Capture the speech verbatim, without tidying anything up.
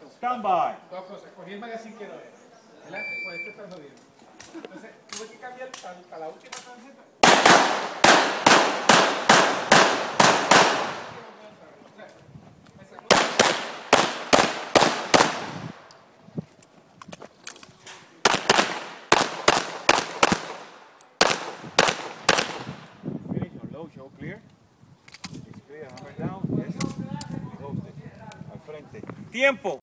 Stand by. Dos cosas. Cogí el magazine que no era. ¿Verdad? Pues este está jodido. Entonces, tuve que cambiar para la última tarjeta. Finish on low, show clear. It's clear, hammer down. Yes. Al frente. Tiempo.